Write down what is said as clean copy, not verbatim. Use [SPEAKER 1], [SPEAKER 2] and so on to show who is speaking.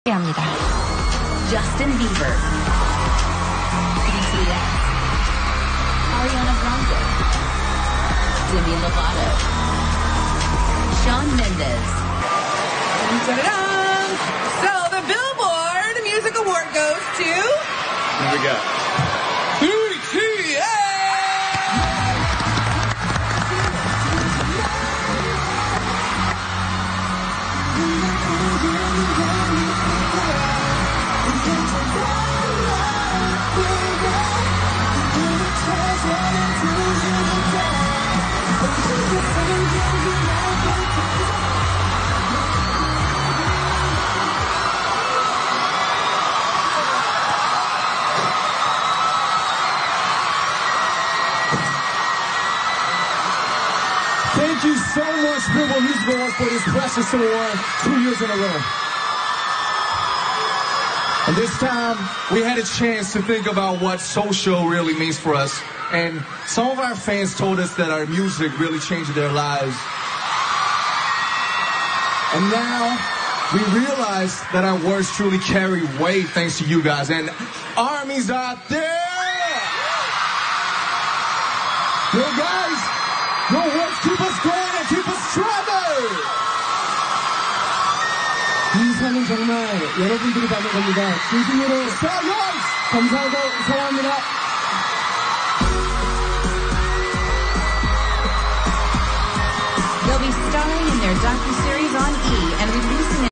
[SPEAKER 1] 합니다.
[SPEAKER 2] Justin Bieber, BTS, Ariana Grande, Demi Lovato, Shawn Mendes.
[SPEAKER 3] Da-da-dum! So the Billboard Music Award goes to...
[SPEAKER 4] Who we got?
[SPEAKER 3] BTS!
[SPEAKER 5] Thank you so much, Billboard Music Awards, for this precious award 2 years in a row. And this time, we had a chance to think about what social really means for us. And some of our fans told us that our music really changed their lives. And now, we realize that our words truly carry weight thanks to you guys. And armies out there! Yo, guys! Your words keep us going and keep us stronger! 이 산은 정말 여러분들이 받는 겁니다. 진심으로 감사하고 사랑합니다.
[SPEAKER 2] They'll be starring in their docuseries on E! and releasing